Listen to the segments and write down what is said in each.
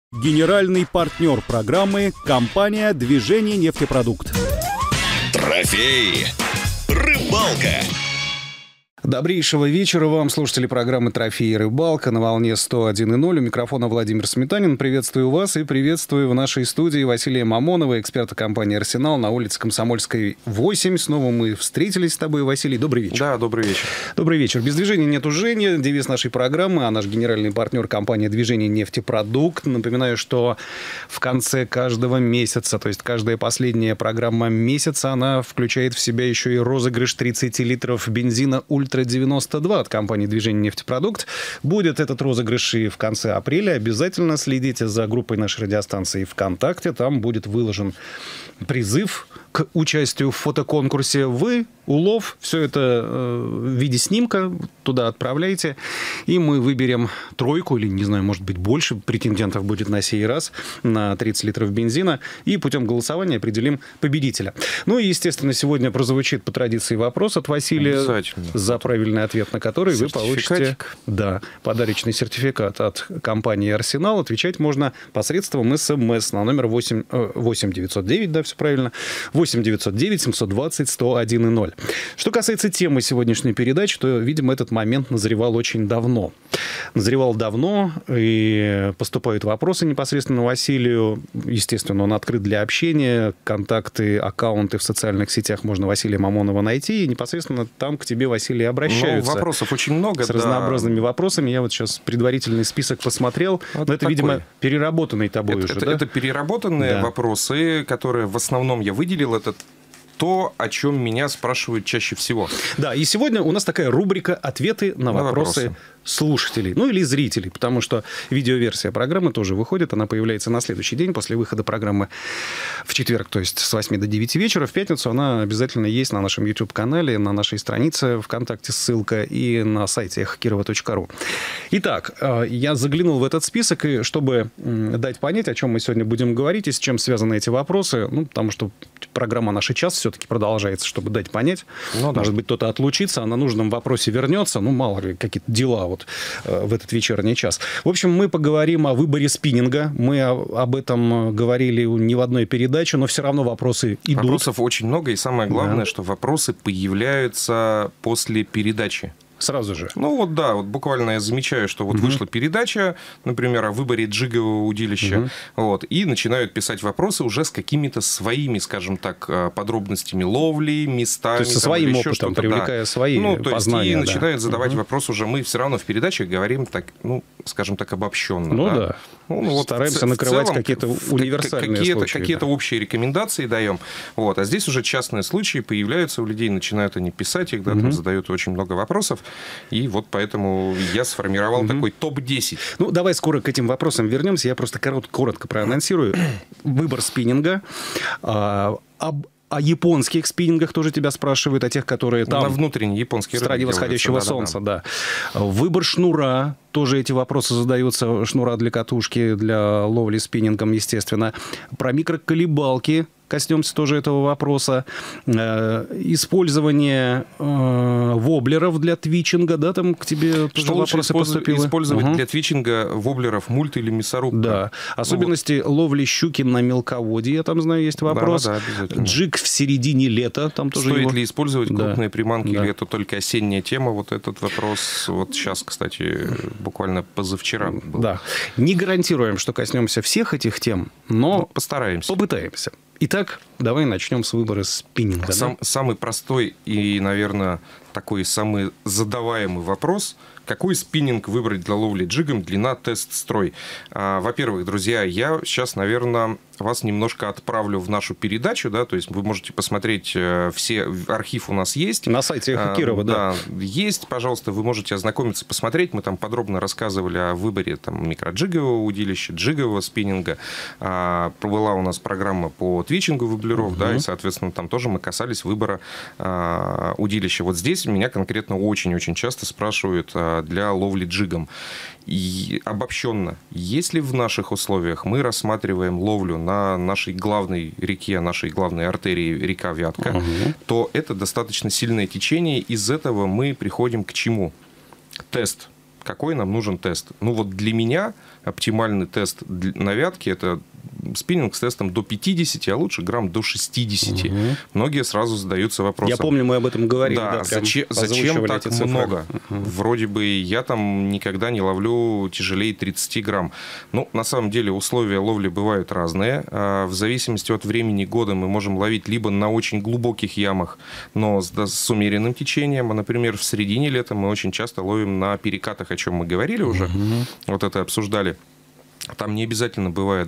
Генеральный партнер программы – компания «Движение нефтепродукт». Трофей Рыбалка. Добрейшего вечера вам, слушатели программы «Трофей Рыбалка» на волне 101.0. У микрофона Владимир Сметанин. Приветствую вас и приветствую в нашей студии Василия Мамонова, эксперта компании «Арсенал» на улице Комсомольской, 8. Снова мы встретились с тобой, Василий. Добрый вечер. Да, добрый вечер. Добрый вечер. Без движения нету Жени. Девиз нашей программы, а наш генеральный партнер компания «Движение нефтепродукт». Напоминаю, что в конце каждого месяца, то есть каждая последняя программа месяца, она включает в себя еще и розыгрыш 30 литров бензина «Ультра-92» от компании «Движение нефтепродукт». Будет этот розыгрыш и в конце апреля. Обязательно следите за группой нашей радиостанции ВКонтакте. Там будет выложен призыв к участию в фотоконкурсе. Вы, улов, все это в виде снимка туда отправляйте, и мы выберем тройку, или, не знаю, может быть, больше претендентов будет на сей раз, на 30 литров бензина, и путем голосования определим победителя. Ну и, естественно, сегодня прозвучит по традиции вопрос от Василия, за правильный ответ на который вы получите подарочный сертификат от компании «Арсенал». Отвечать можно посредством СМС на номер 8909, да, все правильно, 8-909-720-101-0. Что касается темы сегодняшней передачи, то, видимо, этот момент назревал очень давно. Назревал давно, и поступают вопросы непосредственно Василию. Естественно, он открыт для общения. Контакты, аккаунты в социальных сетях можно Василия Мамонова найти, и непосредственно там к тебе, Василий, обращаются. Ну, вопросов очень много. С разнообразными вопросами. Я вот сейчас предварительный список посмотрел. Вот но это, видимо, переработанный тобой уже, да? Это переработанные вопросы, которые в основном я выделил. Это то, о чем меня спрашивают чаще всего. Да, и сегодня у нас такая рубрика «Ответы на вопросы слушателей», ну или зрителей, потому что видеоверсия программы тоже выходит, она появляется на следующий день после выхода программы в четверг, то есть с 8 до 9 вечера. В пятницу она обязательно есть на нашем YouTube-канале, на нашей странице ВКонтакте ссылка и на сайте эхокирова.ру. Итак, я заглянул в этот список, и чтобы дать понять, о чем мы сегодня будем говорить и с чем связаны эти вопросы, ну, потому что программа наша час все-таки продолжается, чтобы дать понять. Может быть, кто-то отлучится, а на нужном вопросе вернется. Ну, мало ли, какие-то дела вот в этот вечерний час. В общем, мы поговорим о выборе спиннинга. Мы об этом говорили не в одной передаче, но все равно вопросы идут. Вопросов очень много, и самое главное, что вопросы появляются после передачи. Сразу же. Ну вот да, вот буквально я замечаю, что вот вышла передача, например, о выборе джигового удилища, вот, и начинают писать вопросы уже с какими-то своими, скажем так, подробностями ловли, местами. То есть со своим опытом, привлекая свои познания. И начинают задавать вопрос уже. Мы все равно в передаче говорим так, ну, скажем так, обобщенно. Ну да. Вот стараемся накрывать какие-то универсальные случаи. Какие-то общие рекомендации даем. Вот. А здесь уже частные случаи появляются у людей, начинают они писать их, там задают очень много вопросов. И вот поэтому я сформировал такой топ-10. Ну, давай скоро к этим вопросам вернемся. Я просто коротко проанонсирую. Выбор спиннинга. О японских спиннингах тоже тебя спрашивают, о тех, которые там... На внутренние японские в стране восходящего солнца, да. Выбор шнура. Тоже эти вопросы задаются. Шнура для катушки, для ловли спиннингом, естественно. Про микроколебалки. Коснемся тоже этого вопроса. Использование воблеров для твичинга, да, там к тебе тоже вопросы поступили. Использовать для твичинга воблеров мульт или мясорубка? Да. Особенности ловли щуки на мелководье, я там знаю, есть вопрос. Да, обязательно. Джиг в середине лета, там тоже Стоит ли использовать крупные приманки, или это только осенняя тема? Вот этот вопрос, вот сейчас, кстати, буквально позавчера был. Да. Не гарантируем, что коснемся всех этих тем, но постараемся. Попытаемся. Итак, давай начнем с выбора спиннинга. Самый простой и, наверное, такой самый задаваемый вопрос. Какой спиннинг выбрать для ловли джигом? Длина, тест, строй. Во-первых, друзья, я сейчас, наверное, вас немножко отправлю в нашу передачу, да, то есть вы можете посмотреть все, архив у нас есть. На сайте Эхо Кирова, да. Есть, пожалуйста, вы можете ознакомиться, посмотреть. Мы там подробно рассказывали о выборе там микроджигового удилища, джигового спиннинга. Была у нас программа по твичингу воблеров, да, и, соответственно, там тоже мы касались выбора удилища. Вот здесь меня конкретно очень-очень часто спрашивают для ловли джигом. И обобщенно, если в наших условиях мы рассматриваем ловлю на нашей главной реке, нашей главной артерии река Вятка, то это достаточно сильное течение. Из этого мы приходим к чему? Тест. какой нам нужен тест. Ну, вот для меня оптимальный тест на вятке – это спиннинг с тестом до 50, а лучше грамм до 60. Многие сразу задаются вопросом. Я помню, мы об этом говорили. Да, зачем так много? Вроде бы я там никогда не ловлю тяжелее 30 грамм. Ну, на самом деле, условия ловли бывают разные. В зависимости от времени года мы можем ловить либо на очень глубоких ямах, но с умеренным течением. А, например, в середине лета мы очень часто ловим на перекатах, о чем мы говорили уже. Вот это обсуждали. Там не обязательно бывает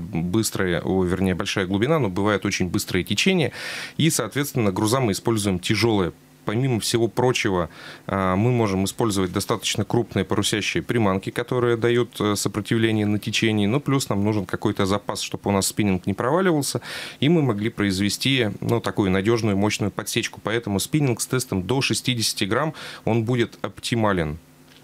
большая глубина, но бывает очень быстрое течение. И, соответственно, груза мы используем тяжелые. Помимо всего прочего, мы можем использовать достаточно крупные парусящие приманки, которые дают сопротивление на течении. Но плюс нам нужен какой-то запас, чтобы у нас спиннинг не проваливался. И мы могли произвести такую надежную, мощную подсечку. Поэтому спиннинг с тестом до 60 грамм, он будет оптимален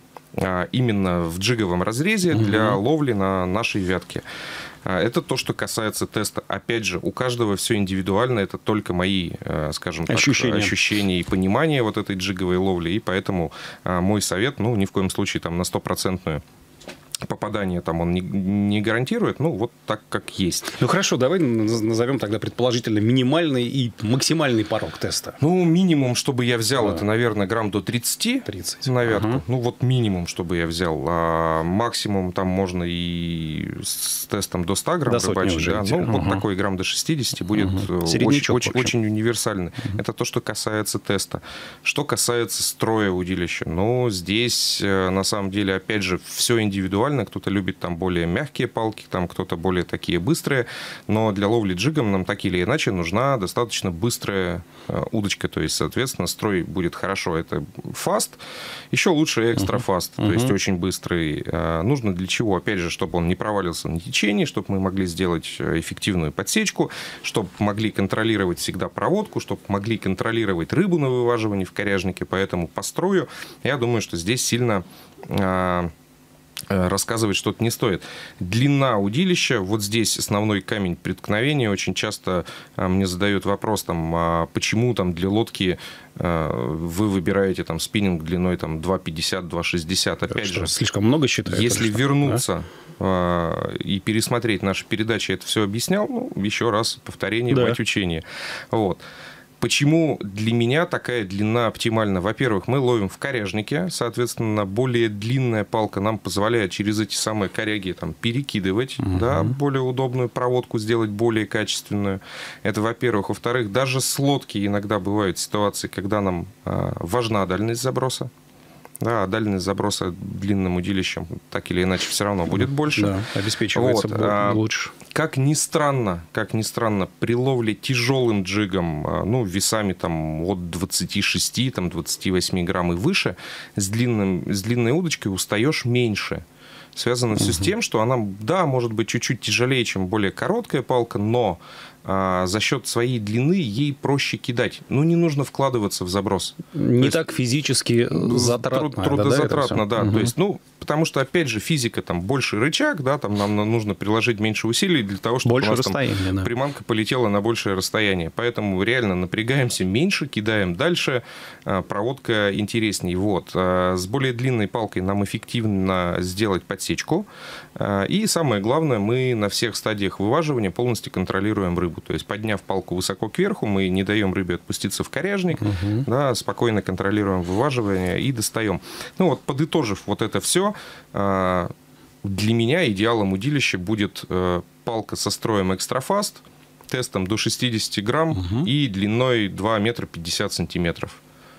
именно в джиговом разрезе для ловли на нашей вятке. Это то, что касается теста. Опять же, у каждого все индивидуально. Это только мои, скажем так, ощущения и понимание вот этой джиговой ловли. И поэтому мой совет, ни в коем случае там на 100% попадание там он не гарантирует, вот так, как есть. Хорошо, давай назовем тогда предположительно минимальный и максимальный порог теста. Минимум, чтобы я взял, это, наверное, грамм до 30 на вятку. Минимум, чтобы я взял. А максимум там можно и с тестом до 100 грамм рыбачить. Да? Вот такой грамм до 60 будет очень универсальный. Это то, что касается теста. Что касается строя удилища. Здесь, на самом деле, опять же, все индивидуально. Кто-то любит там более мягкие палки, там кто-то более такие быстрые. Но для ловли джигом нам так или иначе нужна достаточно быстрая удочка. То есть, соответственно, строй будет хорошо. Это фаст. Еще лучше экстра-фаст. То есть, очень быстрый. Нужно для чего? Опять же, чтобы он не провалился на течении, чтобы мы могли сделать эффективную подсечку, чтобы могли контролировать всегда проводку, чтобы могли контролировать рыбу на вываживании в коряжнике. Поэтому по строю, я думаю, что здесь сильно рассказывать что-то не стоит. Длина удилища, вот здесь основной камень преткновения. Очень часто мне задают вопрос, почему для лодки вы выбираете спиннинг длиной 2,50, 2,60. Опять же, слишком много считаю. Если вернуться и пересмотреть наши передачи, это все объяснял, еще раз повторение, мать учения. Вот. Почему для меня такая длина оптимальна? Во-первых, мы ловим в коряжнике, соответственно, более длинная палка нам позволяет через эти самые коряги перекидывать, более удобную проводку сделать, более качественную. Это, во-первых. Во-вторых, даже с лодки иногда бывают ситуации, когда нам важна дальность заброса. Да, дальность заброса длинным удилищем так или иначе все равно будет больше. Да, обеспечивается лучше. Как ни странно, при ловле тяжелым джигом, весами от 26, 28 грамм и выше, с длинной удочкой устаешь меньше. Связано все с тем, что она, может быть чуть-чуть тяжелее, чем более короткая палка, но за счет своей длины ей проще кидать. Не нужно вкладываться в заброс. Не так физически затратно. Трудозатратно, да. То есть, потому что, опять же, физика, больше рычаг, нам нужно приложить меньше усилий для того, чтобы у нас приманка полетела на большее расстояние. Поэтому реально напрягаемся меньше, кидаем дальше, проводка интересней. С более длинной палкой нам эффективно сделать подсечку. И самое главное, мы на всех стадиях вываживания полностью контролируем рыбу. То есть, подняв палку высоко кверху, мы не даем рыбе отпуститься в коряжник, спокойно контролируем вываживание и достаем. Подытожив это все, для меня идеалом удилища будет палка со строем экстрафаст, тестом до 60 грамм и длиной 2 метра 50 сантиметров.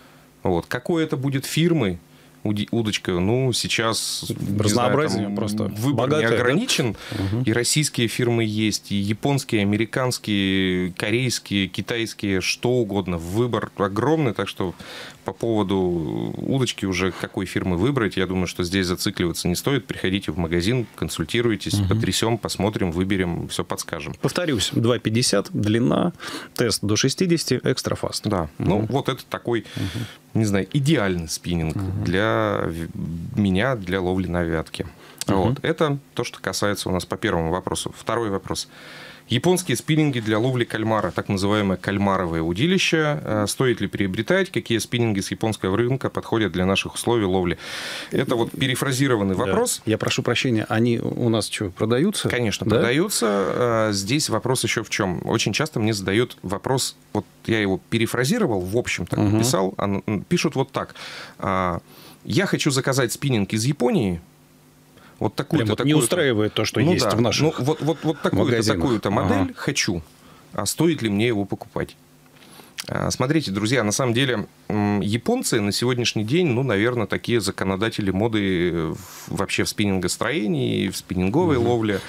Какой это будет фирмы, удочка, сейчас разнообразие просто выбор богатый, не ограничен. Да? И российские фирмы есть, и японские, американские, корейские, китайские, что угодно. Выбор огромный, так что по поводу удочки уже какой фирмы выбрать, я думаю, что здесь зацикливаться не стоит. Приходите в магазин, консультируйтесь, потрясем, посмотрим, выберем, все подскажем. Повторюсь, 2,50 длина, тест до 60, экстрафаст. Да, это такой, не знаю, идеальный спиннинг для меня, для ловли на вятке. Вот. Это то, что касается у нас по первому вопросу. Второй вопрос. Японские спиннинги для ловли кальмара, так называемое кальмаровое удилище. Стоит ли приобретать? Какие спиннинги с японского рынка подходят для наших условий ловли? Это вот перефразированный вопрос. Я прошу прощения, они у нас что, продаются? Конечно, да? продаются. Здесь вопрос еще в чем? Очень часто мне задают вопрос, вот я его перефразировал, в общем так написал, пишут вот так. Я хочу заказать спиннинг из Японии, вот такую-то, вот не устраивает то, что есть в наших вот такую-то модель хочу. А стоит ли мне его покупать? Смотрите, друзья, на самом деле японцы на сегодняшний день, наверное, такие законодатели моды вообще в спиннингостроении, в спиннинговой ловле.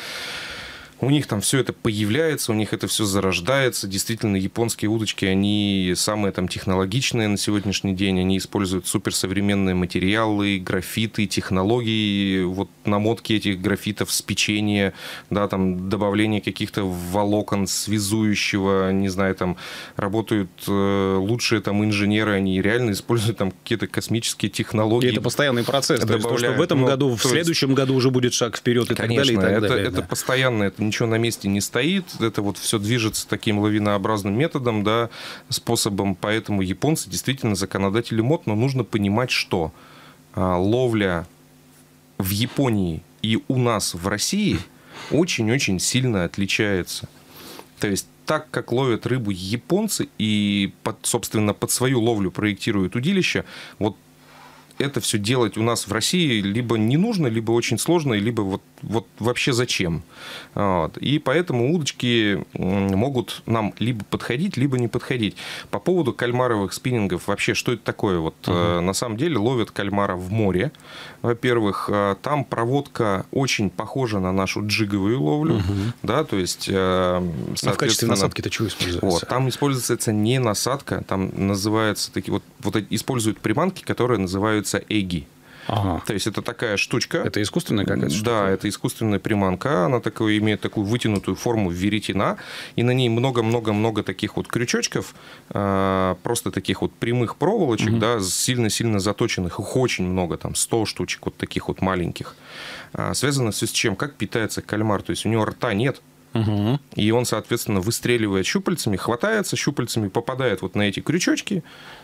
У них там все это появляется, у них это все зарождается. Действительно, японские удочки, они самые там технологичные на сегодняшний день. Они используют суперсовременные материалы, графиты, технологии, вот намотки этих графитов, спечение, да, там добавление каких-то волокон связующего, не знаю, там работают лучшие там инженеры, они реально используют там какие-то космические технологии. И это постоянный процесс. То есть то, что в этом году, в следующем году уже будет шаг вперед и так далее. И так далее. Это постоянно, это ничего на месте не стоит, это вот все движется таким лавинообразным методом, да, способом, поэтому японцы действительно законодатели мод, но нужно понимать, что ловля в Японии и у нас в России очень-очень сильно отличается. То есть так, как ловят рыбу японцы и, собственно, под свою ловлю проектируют удилища, вот это все делать у нас в России либо не нужно, либо очень сложно, либо вот вообще зачем. Вот. И поэтому удочки могут нам либо подходить, либо не подходить. По поводу кальмаровых спиннингов, вообще, что это такое? Вот, на самом деле ловят кальмара в море. Во-первых, там проводка очень похожа на нашу джиговую ловлю. Да, то есть, в качестве насадки-то что используется? Вот, там используется не насадка, там называются такие вот используют приманки, которые называются эги. Ага. То есть это такая штучка. Это искусственная какая-то штука? Да, это искусственная приманка. Она имеет такую вытянутую форму веретена. И на ней много-много-много таких вот крючочков, просто таких вот прямых проволочек, да, сильно-сильно заточенных. Их очень много, там 100 штучек вот таких вот маленьких. Связано все с чем? Как питается кальмар? То есть у него рта нет. И он, соответственно, выстреливает щупальцами, хватается щупальцами, попадает вот на эти крючочки,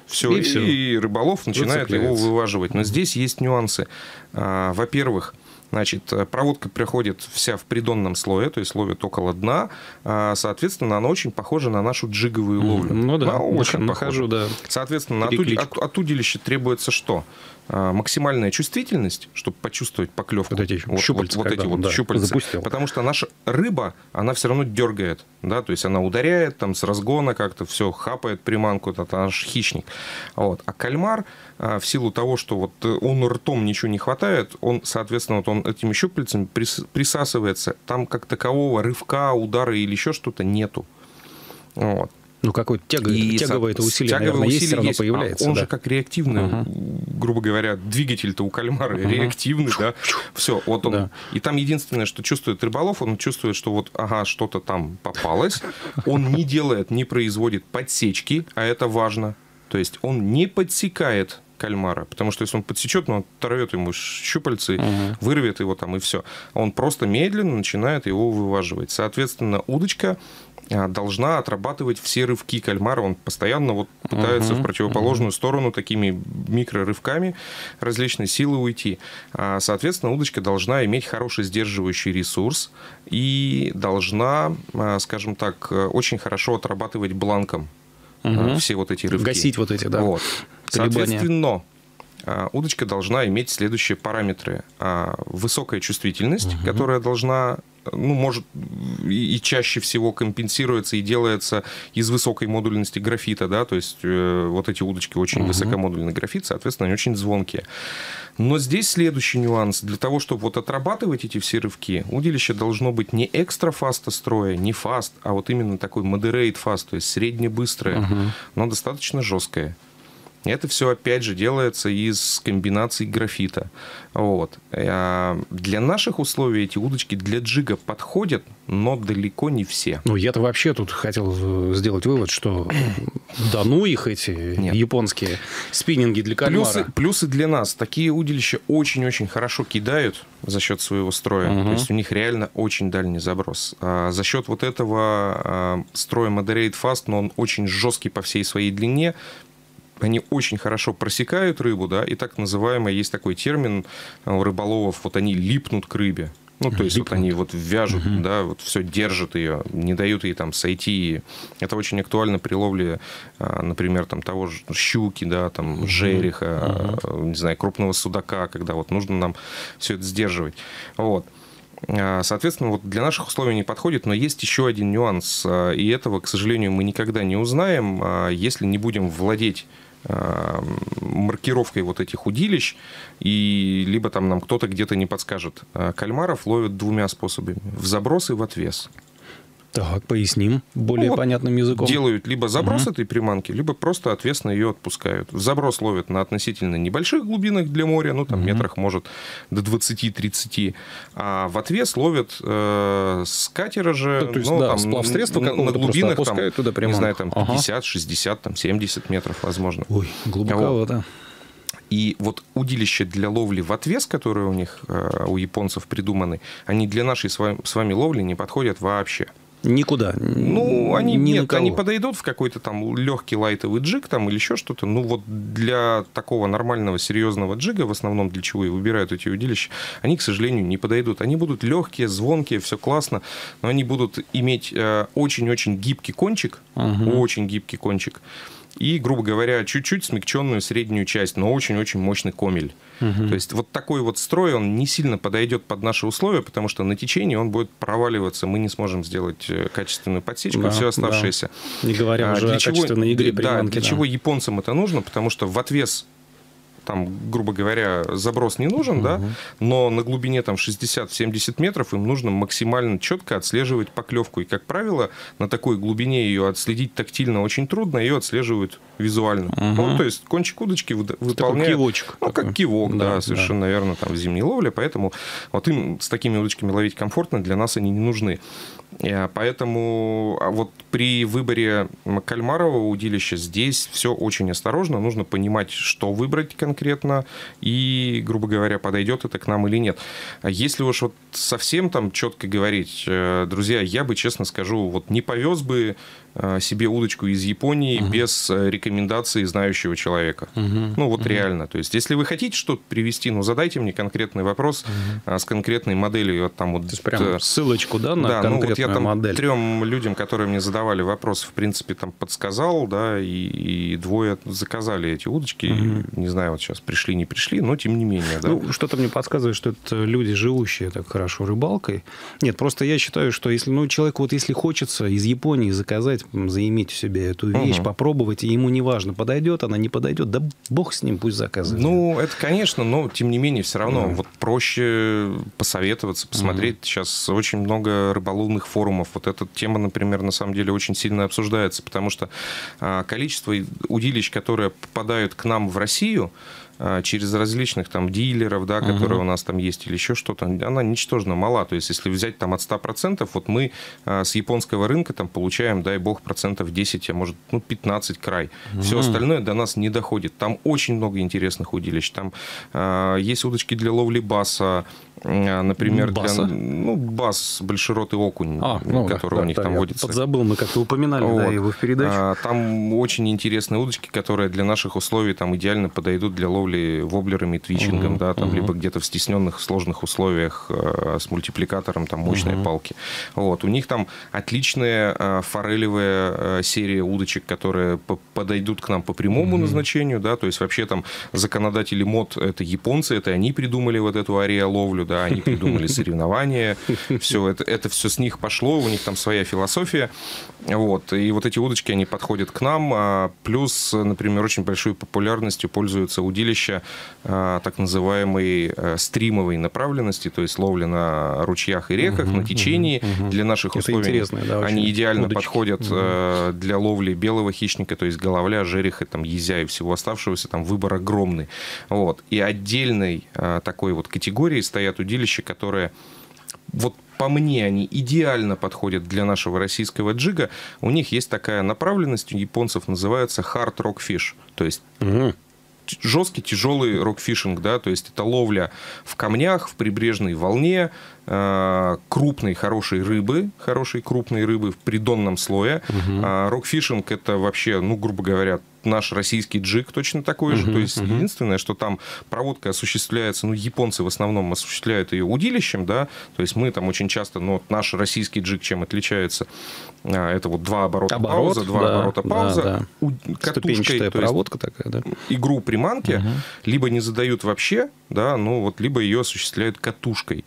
и рыболов начинает его вываживать. Но здесь есть нюансы. Во-первых, значит, проводка проходит вся в придонном слое, то есть ловит около дна. Соответственно, она очень похожа на нашу джиговую ловлю. Ну да, очень похожа. Да. Соответственно, от удилища требуется что? Максимальная чувствительность, чтобы почувствовать поклевку. Вот эти щупальца. Щупальца. Запустил. Потому что наша рыба, она все равно дергает. Да? То есть она ударяет там, с разгона как-то, все, хапает приманку, это наш хищник. Вот. А кальмар, в силу того, что вот он ртом ничего не хватает, он, соответственно, вот он этими щупальцами присасывается. Там как такового рывка, удара или еще что-то нету. Вот. Ну, какое-то тяговое это усилие, наверное, есть, все равно появляется. Он же как реактивный, грубо говоря, двигатель-то у кальмара реактивный, да. Все, вот он. Да. И там единственное, что чувствует рыболов, он чувствует, что вот, что-то там попалось. Он не производит подсечки, а это важно. То есть он не подсекает кальмара, потому что если он подсечет, он оторвет ему щупальцы, вырвет его там и все. Он просто медленно начинает его вываживать. Соответственно, удочка должна отрабатывать все рывки кальмара. Он постоянно вот пытается в противоположную сторону такими микрорывками различной силы уйти. Соответственно, удочка должна иметь хороший сдерживающий ресурс и должна, скажем так, очень хорошо отрабатывать бланком все вот эти рывки. Гасить вот эти, да. Вот. Соответственно, удочка должна иметь следующие параметры. Высокая чувствительность, которая должна, может и чаще всего компенсируется и делается из высокой модульности графита, да, то есть вот эти удочки очень высокомодульный графит, соответственно, они очень звонкие. Но здесь следующий нюанс. Для того, чтобы вот отрабатывать эти все рывки, удилище должно быть не экстра фаста строя, не фаст, а вот именно такой moderate фаст, то есть средне-быстрое, но достаточно жесткое. Это все, опять же, делается из комбинаций графита. Вот. Для наших условий эти удочки для джига подходят, но далеко не все. Ну, я-то вообще тут хотел сделать вывод, что да ну их эти японские спиннинги для кальмара. Плюсы для нас. Такие удилища очень-очень хорошо кидают за счет своего строя. То есть у них реально очень дальний заброс. За счет вот этого строя Moderate Fast, но он очень жесткий по всей своей длине, они очень хорошо просекают рыбу, да, и так называемый, есть такой термин у рыболовов, вот они липнут к рыбе. Ну, то есть вот они вот вяжут, да, вот все держат ее, не дают ей там сойти. Это очень актуально при ловле, например, там того же щуки, да, там жереха, не знаю, крупного судака, когда вот нужно нам все это сдерживать. Вот. Соответственно, вот для наших условий не подходит, но есть еще один нюанс, и этого, к сожалению, мы никогда не узнаем, если не будем владеть маркировкой вот этих удилищ, и либо там нам кто-то где-то не подскажет. Кальмаров ловят двумя способами: в заброс и в отвес. Так, поясним более понятным языком. Делают либо заброс этой приманки, либо просто отвесно ее отпускают. В заброс ловят на относительно небольших глубинах для моря, ну, там, метрах, может, до 20-30. А в отвес ловят с катера же. Да, то есть, да, там, сплавсредства на глубинах, опускают там, туда приманку. Не знаю, там 50, 60, там 70 метров, возможно. Ой, глубоковато. И вот удилища для ловли в отвес, которые у них, у японцев придуманы, они для нашей с вами ловли не подходят вообще. Никуда. Ну, они подойдут в какой-то там легкий лайтовый джиг там, или еще что-то. Ну, вот для такого нормального, серьезного джига, в основном для чего и выбирают эти удилища, они, к сожалению, не подойдут. Они будут легкие, звонкие, все классно, но они будут иметь очень-очень гибкий кончик, очень гибкий кончик, и, грубо говоря, чуть-чуть смягченную среднюю часть, но очень-очень мощный комель. То есть вот такой вот строй, он не сильно подойдет под наши условия, потому что на течении он будет проваливаться, мы не сможем сделать качественную подсечку, да, все оставшееся. Да. Не говоря уже о качественной игре приманки. Для чего японцам это нужно? Потому что в отвес, там, грубо говоря, заброс не нужен, да, но на глубине там 60-70 метров им нужно максимально четко отслеживать поклевку. И, как правило, на такой глубине ее отследить тактильно очень трудно, ее отслеживают визуально. Ну, то есть кончик удочки выполняет... Такой кивочек. Ну, как кивок, да, совершенно верно, там, в зимней ловле. Поэтому вот им с такими удочками ловить комфортно, для нас они не нужны. Поэтому вот при выборе кальмарового удилища здесь все очень осторожно. Нужно понимать, что выбрать конкретно и, грубо говоря, подойдет это к нам или нет. Если уж вот совсем там четко говорить, друзья, я бы, честно скажу, вот не повез бы себе удочку из Японии без рекомендации знающего человека. Ну, вот реально. То есть, если вы хотите что-то привезти, ну, задайте мне конкретный вопрос с конкретной моделью. Вот там вот, то есть, прям ссылочку, да, на конкретную ну, вот я там модель. 3 людям, которые мне задавали вопрос, в принципе, там подсказал, да, и 2 заказали эти удочки. Не знаю, вот сейчас пришли, не пришли, но тем не менее, да. Ну, что-то мне подсказывает, что это люди, живущие так хорошо рыбалкой. Нет, просто я считаю, что если, ну, человеку вот если хочется из Японии заказать, заиметь в себе эту вещь, попробовать, и ему не важно, подойдет она, не подойдет, да бог с ним, пусть заказывает. Ну, это, конечно, но, тем не менее, все равно вот проще посоветоваться, посмотреть. Сейчас очень много рыболовных форумов. Вот эта тема, например, на самом деле очень сильно обсуждается, потому что количество удилищ, которые попадают к нам в Россию, через различных там дилеров, да, которые у нас там есть, или еще что-то, она ничтожно мала. То есть, если взять там от 100%, вот мы с японского рынка там получаем, дай бог, 10%, а может, 15 край. Все остальное до нас не доходит. Там очень много интересных удилищ. Там есть удочки для ловли баса, например, бас, большеротый окунь, который у них там водится. Подзабыл, мы как-то упоминали его в передаче. Там очень интересные удочки, которые для наших условий там идеально подойдут для ловли воблерами, твичингом, да, там, либо где-то в стесненных, сложных условиях с мультипликатором, там, мощные палки. Вот. У них там отличная форелевая серия удочек, которые подойдут к нам по прямому назначению, да, то есть вообще там законодатели мод — это японцы, это они придумали вот эту ареоловлю, да, они придумали соревнования, все, это все с них пошло, у них там своя философия, вот, и вот эти удочки, они подходят к нам, плюс, например, очень большой популярностью пользуются удилища, удилища так называемой стримовой направленности, то есть ловля на ручьях и реках, на течении. Для наших условий они идеально подходят для ловли белого хищника, то есть головля, жереха, там, езя и всего оставшегося, там выбор огромный. Вот. И отдельной такой вот категорией стоят удилища, которые, вот по мне, они идеально подходят для нашего российского джига. У них есть такая направленность, у японцев называется hard rock fish, то есть жесткий, тяжелый рокфишинг, да, то есть это ловля в камнях, в прибрежной волне, крупной, хорошей крупной рыбы в придонном слое. Рокфишинг — это вообще, ну, грубо говоря, наш российский джиг точно такой же. То есть единственное, что там проводка осуществляется, ну, японцы в основном осуществляют ее удилищем, да, то есть мы там очень часто, ну, наш российский джиг чем отличается? Это вот два оборота пауза, оборота пауза. Ступенчатая проводка такая, да. Игру приманки либо не задают вообще, да, ну, вот, либо ее осуществляют катушкой.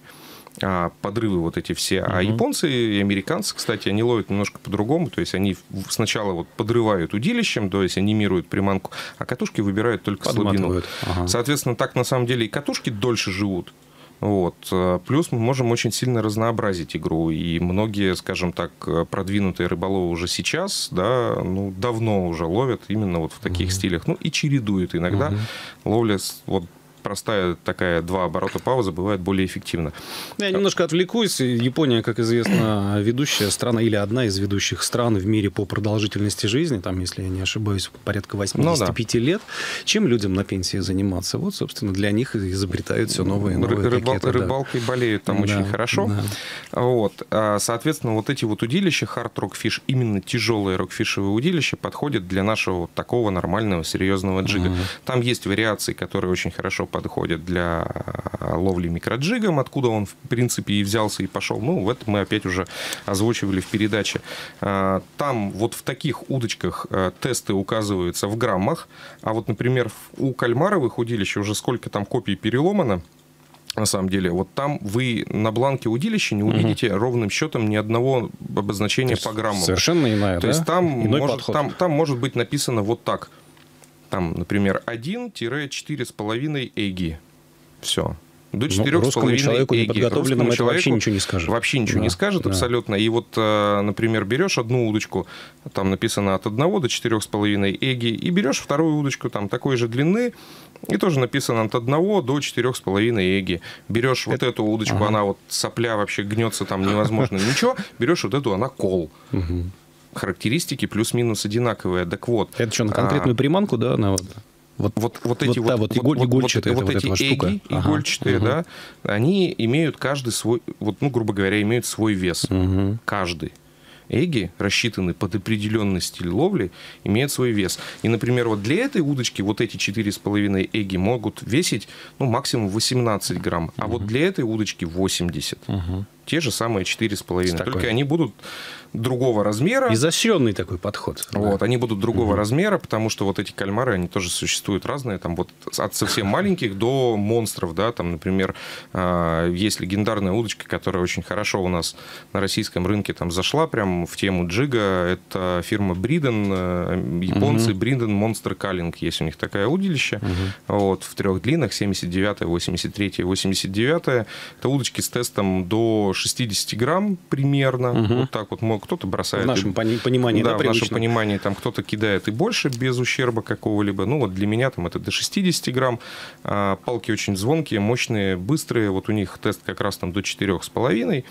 Подрывы вот эти все. А японцы и американцы, кстати, они ловят немножко по-другому. То есть они сначала вот подрывают удилищем, то есть анимируют приманку, а катушки выбирают только слабину. Соответственно, так на самом деле и катушки дольше живут. Вот. Плюс мы можем очень сильно разнообразить игру. И многие, скажем так, продвинутые рыболовы уже сейчас, да, ну, давно уже ловят именно вот в таких стилях. Ну, и чередуют иногда. Ловля вот простая такая 2 оборота пауза бывает более эффективна. Я немножко отвлекусь. Япония, как известно, ведущая страна или одна из ведущих стран в мире по продолжительности жизни. Там, если я не ошибаюсь, порядка 85 лет. Чем людям на пенсии заниматься? Вот, собственно, для них изобретают все новые и новые рыбалкой болеют там очень хорошо. Вот. Соответственно, вот эти вот удилища, hard rock fish, именно тяжелые рокфишевые удилища, подходят для нашего вот такого нормального, серьезного джига. Там есть вариации, которые очень хорошо подходят для ловли микроджигом, откуда он, в принципе, и взялся, и пошел. Ну, в этом мы опять уже озвучивали в передаче. Там вот в таких удочках тесты указываются в граммах, а вот, например, у кальмаровых удилищ уже сколько там копий переломано, на самом деле, вот там вы на бланке удилища не увидите ровным счетом ни одного обозначения по граммам. Совершенно иная, То есть там может быть написано вот так. Там, например, 1-4,5 эги. Все. До 4,5 человеку неподготовленному это вообще ничего не скажет. Вообще ничего не скажет, абсолютно. И вот, например, берешь одну удочку, там написано от 1 до 4,5 эги, и берешь вторую удочку там такой же длины, и тоже написано от 1 до 4,5 эги. Берешь вот эту удочку, она вот сопля вообще гнется, там невозможно ничего. Берешь вот эту, она кол. Характеристики плюс-минус одинаковые. Так вот. Это что, на конкретную приманку, да? На вот эти игольчатые игольчатые, да, они имеют каждый свой, вот, ну, грубо говоря, имеют свой вес. Каждый. Эги, рассчитанные под определенный стиль ловли, имеют свой вес. И, например, вот для этой удочки вот эти 4,5 эги могут весить, ну, максимум 18 грамм, а вот для этой удочки 80. Те же самые 4,5. Только они будут другого размера. Изощренный такой подход. Вот, они будут другого размера, потому что вот эти кальмары, они тоже существуют разные, там вот от совсем маленьких до монстров, да, там, например, есть легендарная удочка, которая очень хорошо у нас на российском рынке там зашла прям в тему джига, это фирма Бриден, японцы, Бриден Monster Culling, есть у них такая удилище, вот, в 3 длинах, 79-я, 83-я, 89-я, это удочки с тестом до 60 грамм примерно, вот так вот, кто-то бросает. В нашем понимании, да, в нашем понимании, там кто-то кидает и больше, без ущерба какого-либо. Ну, вот для меня там это до 60 грамм. Палки очень звонкие, мощные, быстрые. Вот у них тест как раз там до 4,5.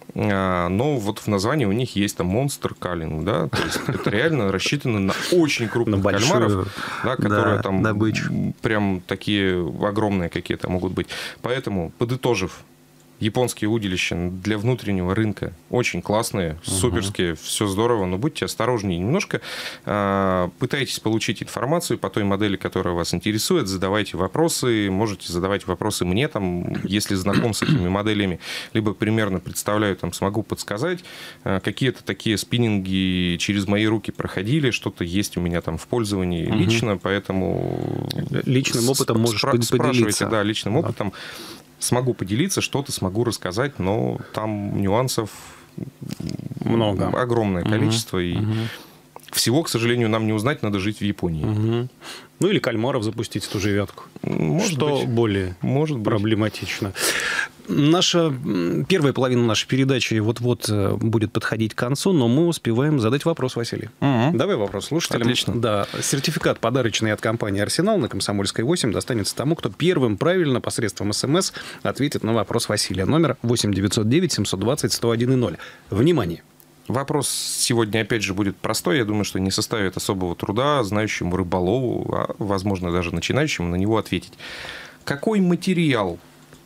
Но вот в названии у них есть там Monster Culling, да, то есть это реально рассчитано на очень крупных кальмаров, да, которые там прям такие огромные какие-то могут быть. Поэтому, подытожив, японские удилища для внутреннего рынка очень классные, суперские, все здорово, но будьте осторожнее немножко. Пытайтесь получить информацию по той модели, которая вас интересует, задавайте вопросы, можете задавать вопросы мне, там, если знаком с этими моделями, либо примерно представляю, там, смогу подсказать. Какие-то такие спиннинги через мои руки проходили, что-то есть у меня там в пользовании лично, поэтому... Личным опытом можешь поделиться. Да, личным опытом. Смогу поделиться, что-то смогу рассказать, но там нюансов много. Огромное количество. И всего, к сожалению, нам не узнать, надо жить в Японии. Угу. Ну, или кальмаров запустить в ту же вятку. Что более проблематично. Первая половина нашей передачи вот-вот будет подходить к концу, но мы успеваем задать вопрос, Василий. Давай вопрос слушателям. Отлично. Да, сертификат подарочный от компании «Арсенал» на Комсомольской 8 достанется тому, кто первым правильно посредством СМС ответит на вопрос Василия. Номер 8-909-720-101-0. Внимание! Вопрос сегодня, опять же, будет простой. Я думаю, что не составит особого труда знающему рыболову, а, возможно, даже начинающему на него ответить. Какой материал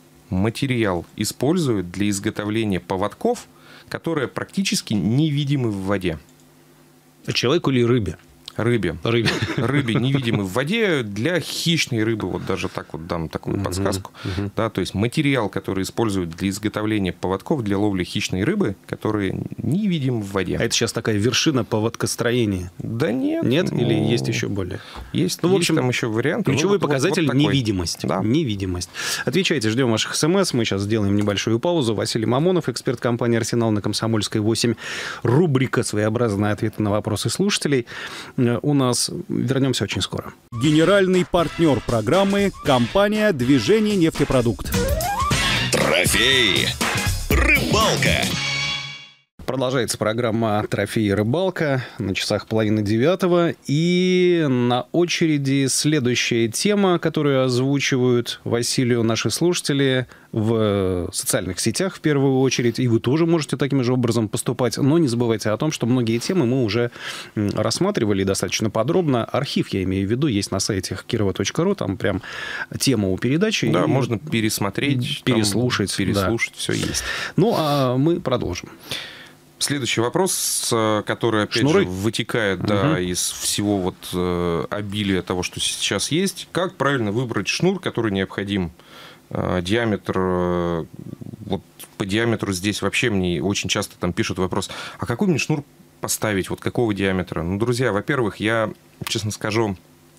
используют для изготовления поводков, которые практически невидимы в воде? Человеку или рыбе? Рыбе, невидимы в воде, для хищной рыбы, вот даже так вот дам такую подсказку. Да, то есть материал, который используют для изготовления поводков для ловли хищной рыбы, которые невидимы в воде. А это сейчас такая вершина поводкостроения? Да нет. Нет? Или есть еще более? Есть, в общем, там еще варианты. Ключевой показатель вот невидимость. Да. Невидимость. Отвечайте, ждем ваших смс. Мы сейчас сделаем небольшую паузу. Василий Мамонов, эксперт компании «Арсенал» на Комсомольской 8. Рубрика «Своеобразные ответы на вопросы слушателей» у нас. Вернемся очень скоро. Генеральный партнер программы – компания «Движение нефтепродукт». Трофей. Рыбалка. Продолжается программа «Трофей и рыбалка». На часах 8:30. И на очереди следующая тема, которую озвучивают Василию наши слушатели в социальных сетях в первую очередь. И вы тоже можете таким же образом поступать. Но не забывайте о том, что многие темы мы уже рассматривали достаточно подробно. Архив, я имею в виду, есть на сайте kirova.ru. Там прям тема у передачи. Да, можно пересмотреть, переслушать. Все есть. Ну, а мы продолжим. Следующий вопрос, который, опять же, вытекает из всего вот обилия того, что сейчас есть. Как правильно выбрать шнур, который необходим? Диаметр, вот по диаметру здесь вообще мне очень часто там пишут вопрос, а какой мне шнур поставить, вот какого диаметра? Ну, друзья, во-первых, я, честно скажу,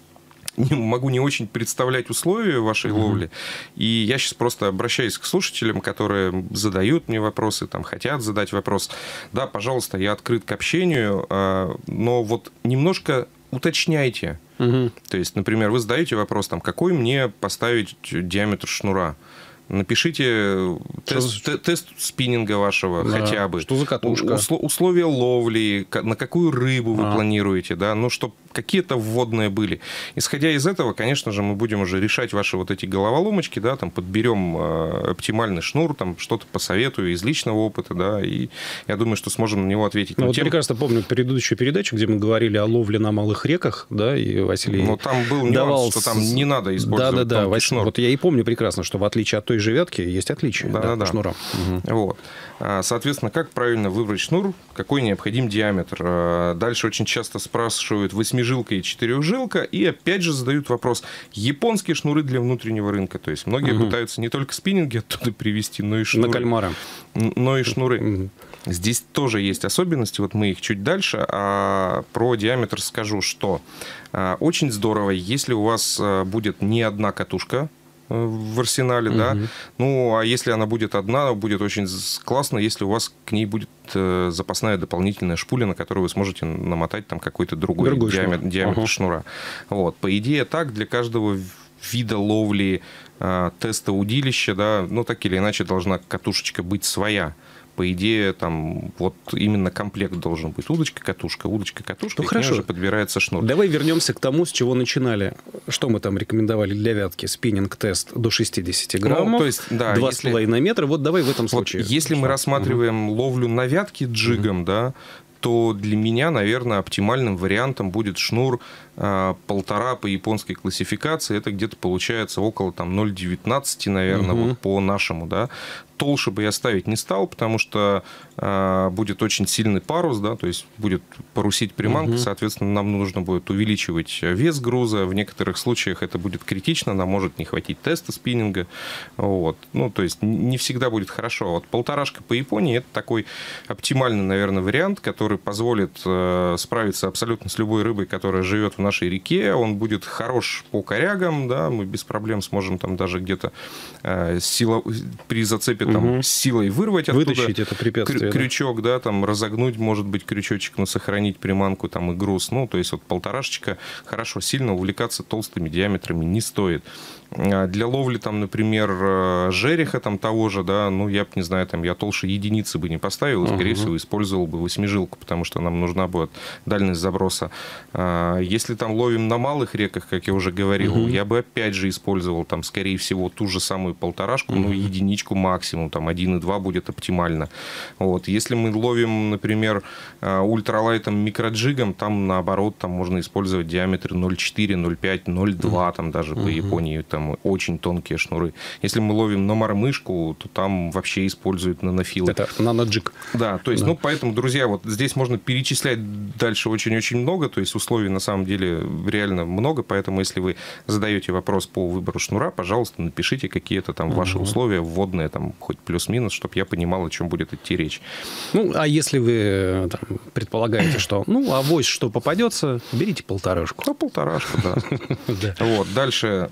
могу не очень представлять условия вашей ловли. И я сейчас просто обращаюсь к слушателям, которые задают мне вопросы, там, хотят задать вопрос. Да, пожалуйста, я открыт к общению, но вот немножко уточняйте. То есть, например, вы задаете вопрос, там, какой мне поставить диаметр шнура? Напишите тест спиннинга вашего, хотя бы. Что за катушка? Условия ловли, на какую рыбу вы планируете, да, ну, чтобы какие-то вводные были. Исходя из этого, конечно же, мы будем уже решать ваши вот эти головоломочки, да, там, подберем оптимальный шнур, там, что-то посоветую из личного опыта, да, и я думаю, что сможем на него ответить. Ну, вот прекрасно помню предыдущую передачу, где мы говорили о ловле на малых реках, да, и Василий там был нюанс, что там не надо использовать тонкий шнур. Вот я и помню прекрасно, что в отличие от той же вятки есть отличия по шнурам. Вот. Соответственно, как правильно выбрать шнур, какой необходим диаметр. Дальше очень часто спрашивают 8-жилка и 4-жилка, и опять же задают вопрос, японские шнуры для внутреннего рынка. То есть многие пытаются не только спиннинги оттуда привезти, но и шнуры. На кальмара. Но и шнуры. Здесь тоже есть особенности, вот мы их чуть дальше. А про диаметр скажу, что очень здорово, если у вас будет не одна катушка в арсенале, да. Ну, а если она будет одна, будет очень классно, если у вас к ней будет запасная дополнительная шпуля, на которую вы сможете намотать там какой-то другой диаметр шнура. Вот. По идее, так для каждого вида ловли, теста удилища, да, ну, так или иначе должна катушечка быть своя. По идее, там вот именно комплект должен быть. Удочка, катушка, ну, и к ней уже подбирается шнур. Давай вернемся к тому, с чего начинали. Что мы там рекомендовали для вятки? Спиннинг-тест до 60 граммов, ну, то есть, да, 2,5 метра. Вот давай в этом случае. Вот, если мы рассматриваем ловлю на вятке джигом, да, то для меня, наверное, оптимальным вариантом будет шнур 1,5 по японской классификации. Это где-то получается около там 0,19, наверное, вот по нашему, да. Толще бы я ставить не стал, потому что будет очень сильный парус, да, то есть будет парусить приманка, соответственно, нам нужно будет увеличивать вес груза. В некоторых случаях это будет критично, нам может не хватить теста спиннинга. Вот. Ну, то есть не всегда будет хорошо. Вот 1,5 по Японии – это такой оптимальный, наверное, вариант, который позволит справиться абсолютно с любой рыбой, которая живет в нашей реке. Он будет хорош по корягам, да, мы без проблем сможем там даже где-то при зацепе там с силой вырвать оттуда. Вытащить это препятствие. Крючок, да, там разогнуть, может быть, крючочек, но сохранить приманку там и груз. Ну, то есть вот полторашечка. Хорошо, сильно увлекаться толстыми диаметрами не стоит. Для ловли, там, например, жереха там того же, да, ну, я бы, не знаю, там, я толще единицы бы не поставил, и, скорее всего, использовал бы восьмижилку, потому что нам нужна будет дальность заброса. Если там ловим на малых реках, как я уже говорил, я бы опять же использовал, там, скорее всего, ту же самую полторашку, ну, единичку максимум, там, 1,2 будет оптимально. Вот. Если мы ловим, например, ультралайтом, микроджигом, там, наоборот, там можно использовать диаметр 0,4, 0,5, 0,2, там, даже по Японии, там, очень тонкие шнуры. Если мы ловим на мормышку, то там вообще используют нанофилы. Это наноджиг. Да, то есть, ну, поэтому, друзья, вот здесь можно перечислять дальше очень-очень много, то есть условий на самом деле реально много, поэтому если вы задаете вопрос по выбору шнура, пожалуйста, напишите какие-то там ваши условия вводные, там, хоть плюс-минус, чтобы я понимал, о чем будет идти речь. Ну, а если вы там предполагаете, что, ну, авось что попадется, берите полторашку. А полторашку, да. Вот, дальше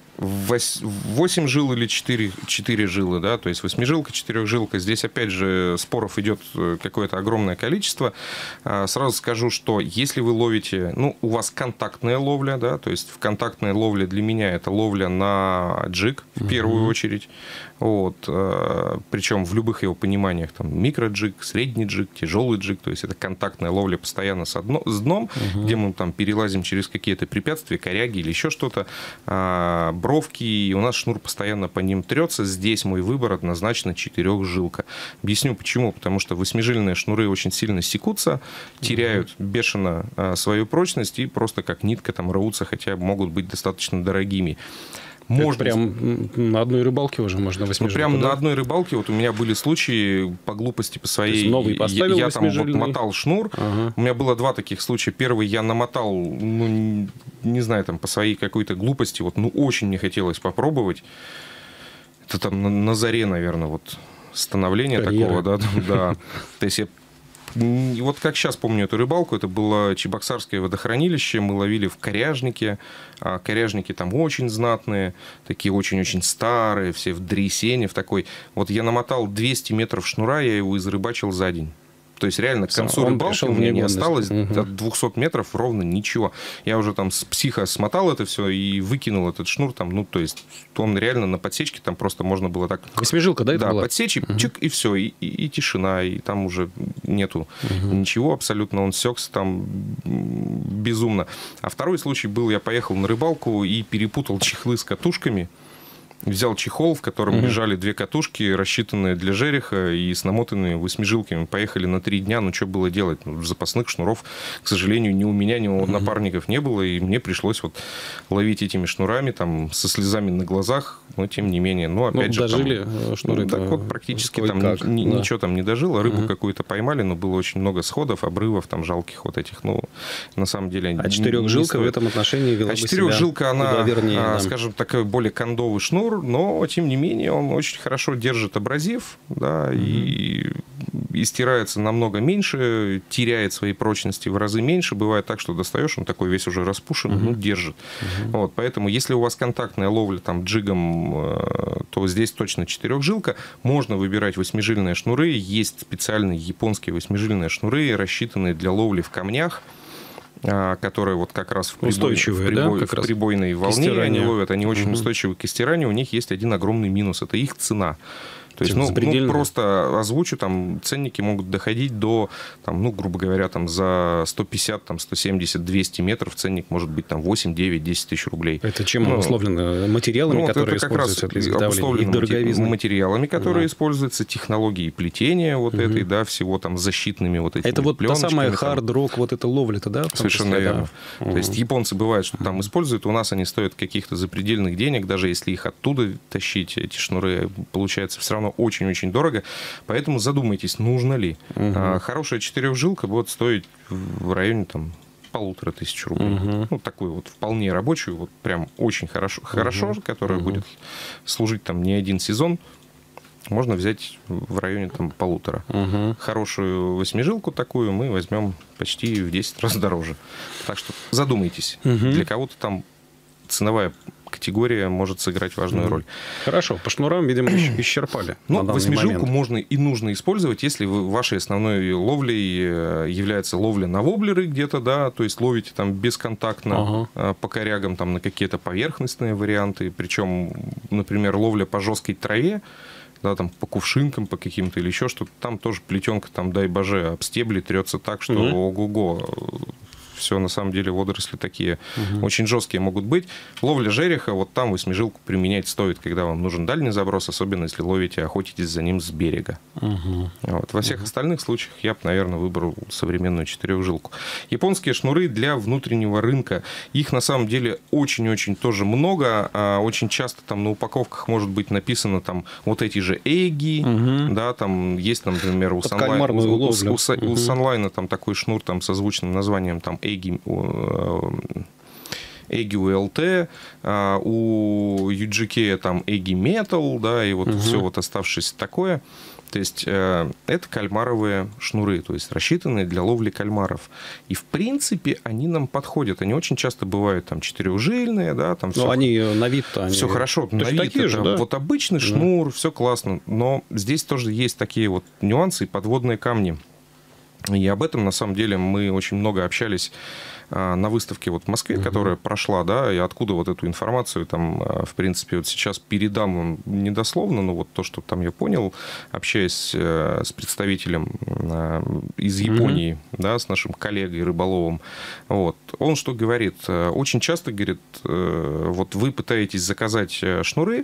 8 жил или 4 жилы, да, то есть 8-жилка, 4-жилка. Здесь, опять же, споров идет какое-то огромное количество. Сразу скажу, что если вы ловите, ну, у вас контактная ловля, да, то есть в контактной ловле для меня это ловля на джиг в первую очередь. Вот, причем в любых его пониманиях, там, микроджиг, средний джиг, тяжелый джиг, то есть это контактная ловля постоянно с дном, где мы там перелазим через какие-то препятствия, коряги или еще что-то, бровки, и у нас шнур постоянно по ним трется. Здесь мой выбор однозначно 4-жилка. Объясню почему. Потому что 8-жильные шнуры очень сильно секутся, теряют бешено свою прочность и просто как нитка там рвутся, хотя могут быть достаточно дорогими. Можно... Это прям на одной рыбалке уже можно 8-жилку, ну, прям на одной рыбалке. Вот у меня были случаи по глупости, по своей... Новый поставил я там вот мотал шнур. У меня было 2 таких случая. Первый я намотал, ну, не знаю, там по своей какой-то глупости. Вот, ну, очень не хотелось попробовать. Это там на заре, наверное, вот становления такого, да. То есть я... И вот как сейчас помню эту рыбалку, это было Чебоксарское водохранилище, мы ловили в коряжнике, а коряжники там очень знатные, такие очень-очень старые, все в дресине, в такой. Вот я намотал 200 метров шнура, я его изрыбачил за день. То есть реально к концу рыбалки у меня не осталось от 200 метров ровно ничего. Я уже там с психа смотал это все и выкинул этот шнур там, ну, то есть он реально на подсечке, там просто можно было так... 8-жилка, да, это была? Да, подсечь, чик, и все, и тишина, и там уже нету ничего абсолютно, он сёкся там безумно. А второй случай был, я поехал на рыбалку и перепутал чехлы с катушками. Взял чехол, в котором лежали 2 катушки, рассчитанные для жереха и с намотанными 8-жилками. Поехали на 3 дня, ну что было делать? Ну, запасных шнуров, к сожалению, ни у меня, ни у напарников не было, и мне пришлось вот ловить этими шнурами, там, со слезами на глазах, но тем не менее. Ну, опять же, дожили там, шнуры. Так вот, практически там ничего там не дожило. Рыбу какую-то поймали, но было очень много сходов, обрывов, там, жалких вот этих, ну, на самом деле... А 4-жилка в этом отношении вела бы себя... 4-жилка, она, скажем, такой более кондовый шнур, но, тем не менее, он очень хорошо держит абразив, да, и стирается намного меньше, теряет своей прочности в разы меньше. Бывает так, что достаешь, он такой весь уже распушен, ну, держит. Вот, поэтому, если у вас контактная ловля там джигом, то здесь точно 4-жилка. Можно выбирать 8-жильные шнуры. Есть специальные японские 8-жильные шнуры, рассчитанные для ловли в камнях, которые вот как раз в прибойной волне они ловят, они очень устойчивы к стиранию. У них есть один огромный минус – это их цена. То есть, ну, просто озвучу, там ценники могут доходить до, там, ну, грубо говоря, там, за 150, там, 170, 200 метров ценник может быть там 8, 9, 10 тысяч рублей. Это чем обусловлено? Материалами, которые используются для изготовления? Их дороговизной? Материалами, которые используются, технологией плетения вот этой, да, всего там защитными вот этими это вот пленочками. та самая хард-рок, вот эта ловля-то, да? Совершенно верно. То есть японцы бывает, что там используют, у нас они стоят каких-то запредельных денег, даже если их оттуда тащить, эти шнуры, получается все равно очень-очень дорого, поэтому задумайтесь, нужно ли. Хорошая 4-жилка будет стоить в районе там 1500 рублей. Ну, такую вот вполне рабочую, вот прям очень хорошо, которая будет служить там не один сезон, можно взять в районе там 1500. Хорошую 8-жилку такую мы возьмем почти в 10 раз дороже. Так что задумайтесь. Для кого-то там ценовая категория может сыграть важную роль. Хорошо, по шнурам, видимо, исчерпали. Ну, восьмижилку можно и нужно использовать, если вашей основной ловлей является ловля на воблеры где-то, да, то есть ловите там бесконтактно по корягам там, на какие-то поверхностные варианты, причем, например, ловля по жесткой траве, да, там по кувшинкам, по каким-то или еще что-то, там тоже плетенка, там, дай боже, об стебли трется так, что ого-го. Все, на самом деле, водоросли такие очень жесткие могут быть. Ловля жереха, вот там восьмижилку применять стоит, когда вам нужен дальний заброс, особенно если ловите, охотитесь за ним с берега. Вот. Во всех остальных случаях я бы, наверное, выбрал современную четырехжилку. Японские шнуры для внутреннего рынка. Их, на самом деле, очень-очень тоже много. Очень часто там на упаковках может быть написано там вот эти же эйги, да, там есть, например, у Санлайна там такой шнур там со звучным названием там Эйги УЛТ, у UGK там Эйги Метал, да, и вот все вот оставшееся такое. То есть это кальмаровые шнуры, то есть рассчитанные для ловли кальмаров. И в принципе они нам подходят. Они очень часто бывают там четырехжильные, да, там все. Но они на вид-то все хорошо, на вид такие же, да? Вот обычный шнур, все классно. Но здесь тоже есть такие вот нюансы и подводные камни. И об этом, на самом деле, мы очень много общались на выставке вот в Москве, которая прошла, да, и откуда вот эту информацию там, в принципе, вот сейчас передам вам недословно, но вот то, что там я понял, общаясь с представителем из Японии, да, с нашим коллегой рыболовом, вот, он что говорит? Очень часто, говорит, вот вы пытаетесь заказать шнуры,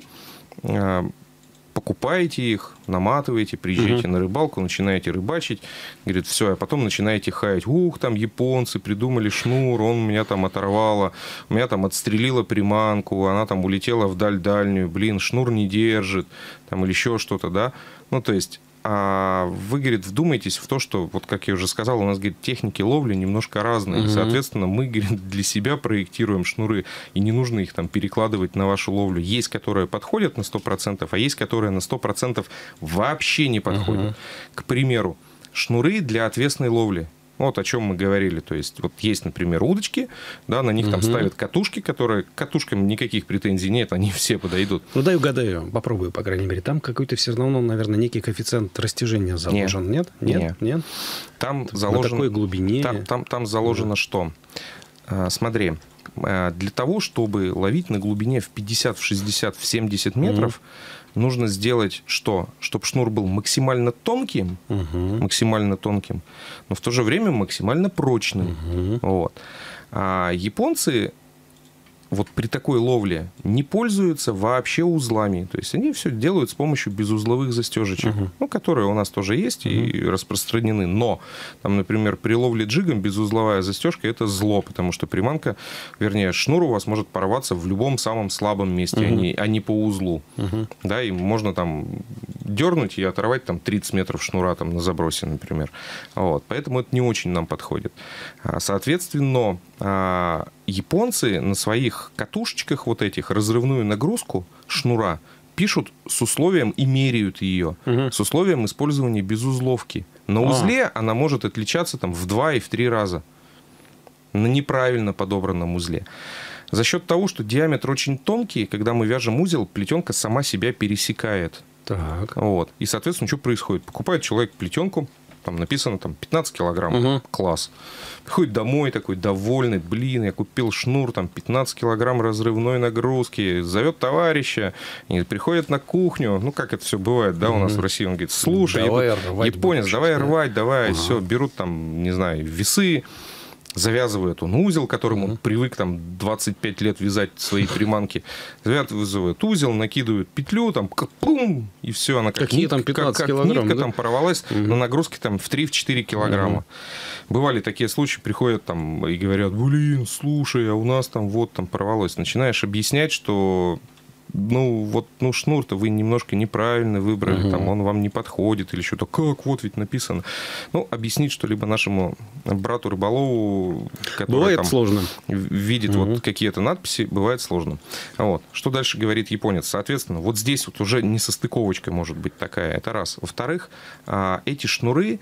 покупаете их, наматываете, приезжаете на рыбалку, начинаете рыбачить, говорит, все, а потом начинаете хаять, там японцы придумали шнур, он меня там оторвало, у меня там отстрелила приманку, она там улетела вдаль дальнюю, шнур не держит, там, или еще что-то, да, ну, то есть, вы, говорит, вдумайтесь в то, что, вот как я уже сказал, у нас, говорит, техники ловли немножко разные. И, соответственно, мы, говорит, для себя проектируем шнуры, и не нужно их там перекладывать на вашу ловлю. Есть, которые подходят на 100%, а есть, которые на 100% вообще не подходят. К примеру, шнуры для отвесной ловли. Вот о чем мы говорили. То есть, вот есть, например, удочки, да, на них там ставят катушки, которые к катушкам никаких претензий нет, они все подойдут. Ну, дай угадаю, попробую, по крайней мере. Там какой-то все равно, наверное, некий коэффициент растяжения заложен. Нет? Нет? Там заложено... На такой глубине... Там заложено что? Смотри, для того, чтобы ловить на глубине в 50, в 60, в 70 метров, нужно сделать что? Чтобы шнур был максимально тонким, но в то же время максимально прочным. Вот. А японцы вот при такой ловле не пользуются вообще узлами. То есть они все делают с помощью безузловых застежечек, ну, которые у нас тоже есть и распространены. Но, там, например, при ловле джигом безузловая застежка – это зло, потому что приманка, вернее, шнур у вас может порваться в любом самом слабом месте, а не по узлу. Да, и можно там дернуть и оторвать там 30 метров шнура там, на забросе, например. Вот. Поэтому это не очень нам подходит. Соответственно, японцы на своих катушечках вот этих разрывную нагрузку шнура пишут с условием и меряют ее, с условием использования безузловки. На узле она может отличаться там, в 2 и в 3 раза на неправильно подобранном узле. За счет того, что диаметр очень тонкий, когда мы вяжем узел, плетенка сама себя пересекает. Так. Вот. И, соответственно, что происходит? Покупает человек плетенку, там написано там 15 килограмм, класс. Приходит домой такой довольный, я купил шнур, там 15 килограмм разрывной нагрузки, зовет товарища, и приходит на кухню, ну, как это все бывает, да, у нас в России, он говорит, слушай, японец, давай рвать, давай, все, берут там, не знаю, весы, завязывает он узел, которым он привык там 25 лет вязать свои приманки. Завязывает узел, накидывают петлю, там, пум, и все. Она как, там 15 килограмм, нитка да? там порвалась на нагрузке там, в 3-4 килограмма. Бывали такие случаи, приходят там и говорят, слушай, а у нас там вот там порвалось. Начинаешь объяснять, что шнур-то вы немножко неправильно выбрали, там он вам не подходит, или что-то. Как? Вот ведь написано. Ну, объяснить что-либо нашему брату рыболову, который бывает там сложно. Видит вот какие-то надписи, бывает сложно. Вот. Что дальше говорит японец? Соответственно, вот здесь вот уже несостыковочка может быть такая. Это раз. Во-вторых, эти шнуры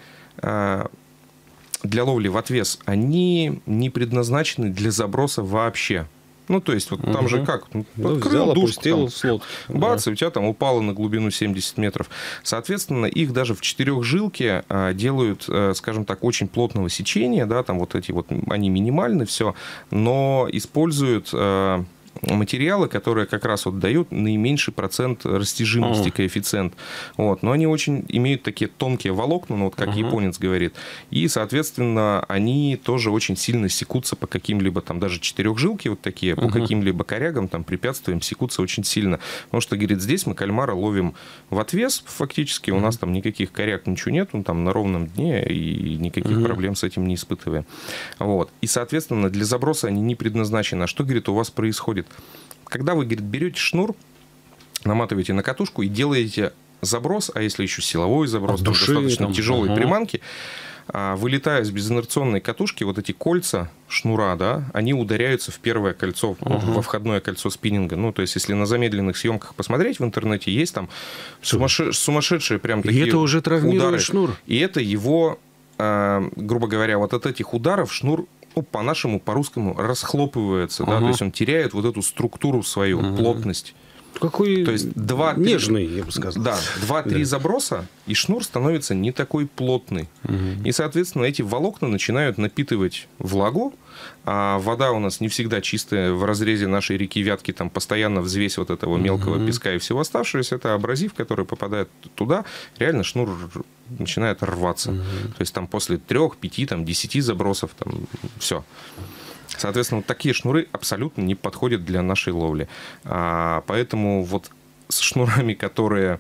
для ловли в отвес, они не предназначены для заброса вообще. Ну, то есть, вот там же как? Ну, открыл взял, душку, опустил там, слот. бац, и у тебя там упало на глубину 70 метров. Соответственно, их даже в 4-жилке делают, скажем так, очень плотного сечения, да, там вот эти вот, они минимальны, все, но используют материалы, которые как раз вот дают наименьший процент растяжимости, коэффициент. Вот. Но они очень имеют такие тонкие волокна, ну, вот как японец говорит. И, соответственно, они тоже очень сильно секутся по каким-либо, там, даже 4-жилки вот такие, по каким-либо корягам, там, препятствиям секутся очень сильно. Потому что, говорит, здесь мы кальмара ловим в отвес фактически, у нас там никаких коряг, ничего нет, он там на ровном дне, и никаких проблем с этим не испытываем. Вот. И, соответственно, для заброса они не предназначены. А что, говорит, у вас происходит? Когда вы, говорит, берете шнур, наматываете на катушку и делаете заброс, а если еще силовой заброс, там, души, достаточно там, тяжелые приманки, вылетая с безинерционной катушки, вот эти кольца шнура, да, они ударяются в первое кольцо, во входное кольцо спиннинга. Ну, то есть, если на замедленных съемках посмотреть в интернете, есть там сумасшедшие прям такие и это уже травмирует удары. шнур. И это его, грубо говоря, вот от этих ударов шнур, ну, по-нашему, по-русскому, расхлопывается, да, то есть он теряет вот эту структуру свою, плотность. Какой то есть нежный, я бы сказал. Да, 2-3 заброса, и шнур становится не такой плотный. И, соответственно, эти волокна начинают напитывать влагу, а вода у нас не всегда чистая. В разрезе нашей реки Вятки там постоянно взвесь вот этого мелкого песка и всего оставшегося. Это абразив, который попадает туда. Реально шнур начинает рваться. То есть там после 3, 5, там, 10 забросов, там, все. Соответственно, вот такие шнуры абсолютно не подходят для нашей ловли. Поэтому вот с шнурами, которые,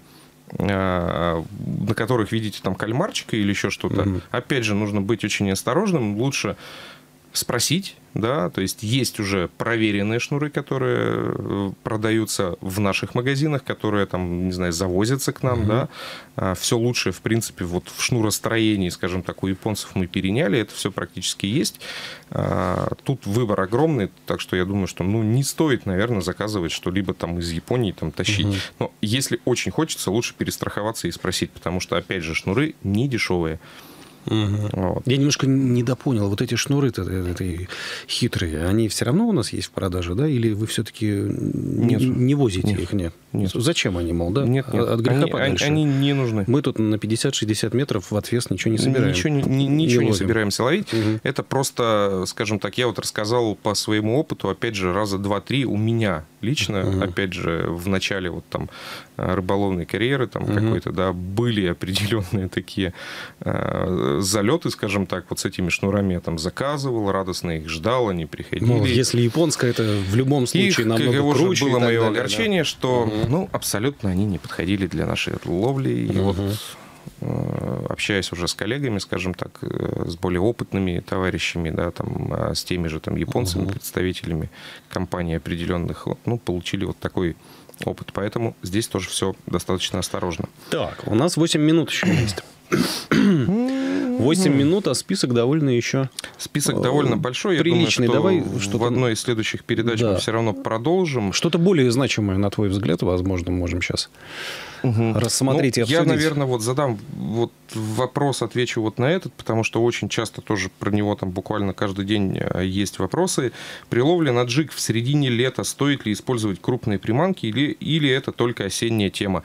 на которых видите там кальмарчика или еще что-то, опять же, нужно быть очень осторожным. Лучше спросить, да, то есть есть уже проверенные шнуры, которые продаются в наших магазинах, которые там, не знаю, завозятся к нам, да. Все лучшее, в принципе, вот в шнуростроении, скажем так, у японцев мы переняли, это все практически есть. Тут выбор огромный, так что я думаю, что, ну, не стоит, наверное, заказывать что-либо там из Японии, там, тащить. Но если очень хочется, лучше перестраховаться и спросить, потому что, опять же, шнуры не дешевые. Вот. Я немножко недопонял. Вот эти шнуры-то хитрые, они все равно у нас есть в продаже, да? Или вы все-таки не возите их? Нет. Зачем они, мол, да? Нет. От греха подальше. Они не нужны. Мы тут на 50-60 метров в отвес ничего не собираем. Ничего не собираемся ловить. Это просто, скажем так, я вот рассказал по своему опыту, опять же, раза 2-3 у меня лично, опять же, в начале вот там рыболовной карьеры там какой-то, да, были определенные такие залеты, скажем так, вот с этими шнурами я там заказывал, радостно их ждал, они приходили. Ну, если японская, это в любом случае намного круче. Было мое огорчение, что, ну, абсолютно они не подходили для нашей ловли. И вот, общаясь уже с коллегами, скажем так, с более опытными товарищами, да, там, с теми же там японцами, представителями компаний определенных, вот, ну, получили вот такой опыт. Поэтому здесь тоже все достаточно осторожно. Так, у нас 8 минут еще есть. 8 минут, а список довольно еще... Список довольно большой. Приличный. Я думаю, Давай что в одной из следующих передач мы все равно продолжим. Что-то более значимое, на твой взгляд, возможно, можем сейчас рассмотреть и обсудить. Я, наверное, вот задам вот вопрос, отвечу вот на этот, потому что очень часто тоже про него там буквально каждый день есть вопросы. При ловле на джиг в середине лета стоит ли использовать крупные приманки или это только осенняя тема?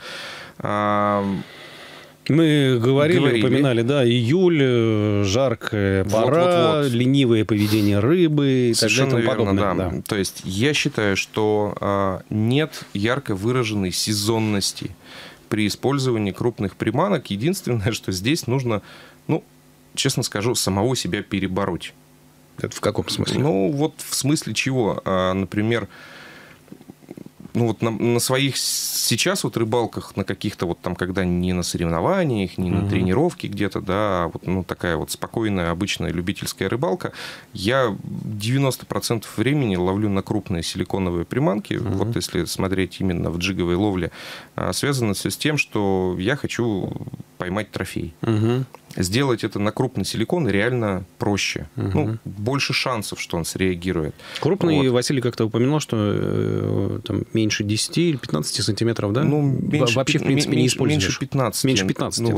Мы говорили, упоминали, да, июль, жаркая пора, ленивое поведение рыбы и так далее. Совершенно верно, да. То есть я считаю, что нет ярко выраженной сезонности при использовании крупных приманок. Единственное, что здесь нужно, ну, честно скажу, самого себя перебороть. Это в каком смысле? Ну, вот в смысле чего? Например, ну, вот на своих сейчас вот рыбалках, на каких-то вот там, когда не на соревнованиях, не на тренировке где-то, да, вот, ну, такая вот спокойная, обычная любительская рыбалка, я 90% времени ловлю на крупные силиконовые приманки. Вот если смотреть именно в джиговой ловле, связано все с тем, что я хочу поймать трофей. Сделать это на крупный силикон реально проще. Ну, больше шансов, что он среагирует. Крупный, вот. Василий как-то упоминал, что там меньше 10 или 15 сантиметров, да? Ну, меньше, вообще, в принципе, не используешь. Меньше 15. Меньше 15, ну, да.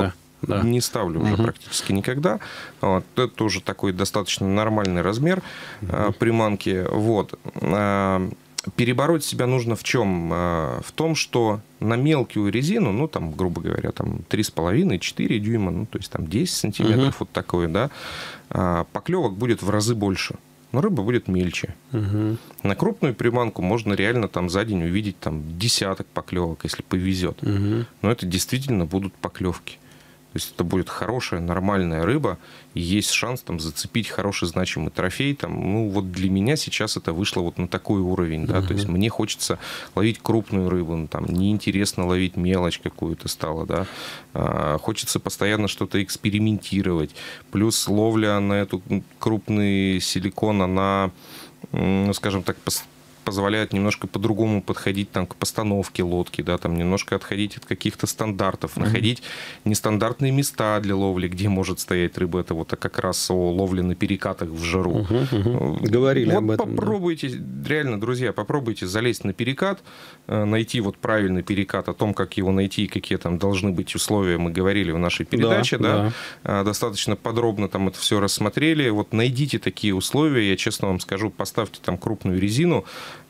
Да. Не ставлю уже практически никогда. Вот. Это тоже такой достаточно нормальный размер приманки. Вот. Перебороть себя нужно в чем? В том, что на мелкую резину, ну, там, грубо говоря, там 3,5-4 дюйма, ну, то есть там 10 сантиметров, вот такое, да, поклевок будет в разы больше, но рыба будет мельче. На крупную приманку можно реально там за день увидеть там десяток поклевок, если повезет. Но это действительно будут поклевки. То есть это будет хорошая, нормальная рыба, и есть шанс там зацепить хороший значимый трофей. Там, ну, вот для меня сейчас это вышло вот на такой уровень, да, то есть мне хочется ловить крупную рыбу, ну, там, неинтересно ловить мелочь какую-то стало, да, хочется постоянно что-то экспериментировать, плюс ловля на эту крупный силикон, она, ну, скажем так, позволяет немножко по-другому подходить там, к постановке лодки, да, там, немножко отходить от каких-то стандартов, находить нестандартные места для ловли, где может стоять рыба. Это вот как раз о ловле на перекатах в жару. Говорили вот об этом. Попробуйте, реально, друзья, попробуйте залезть на перекат, найти вот правильный перекат, о том, как его найти, какие там должны быть условия, мы говорили в нашей передаче, да. Достаточно подробно там это все рассмотрели. Вот найдите такие условия, я честно вам скажу, поставьте там крупную резину,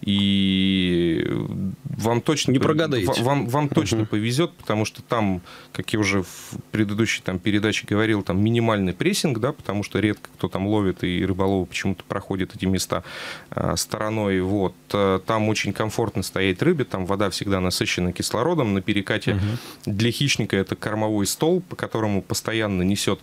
и вам точно, не прогадаете. Вам точно повезет, потому что там, как я уже в предыдущей там передаче говорил, там минимальный прессинг, да, потому что редко кто там ловит, и рыболовы почему-то проходят эти места стороной. Вот. Там очень комфортно стоять рыбе, там вода всегда насыщена кислородом. На перекате для хищника это кормовой стол, по которому постоянно несет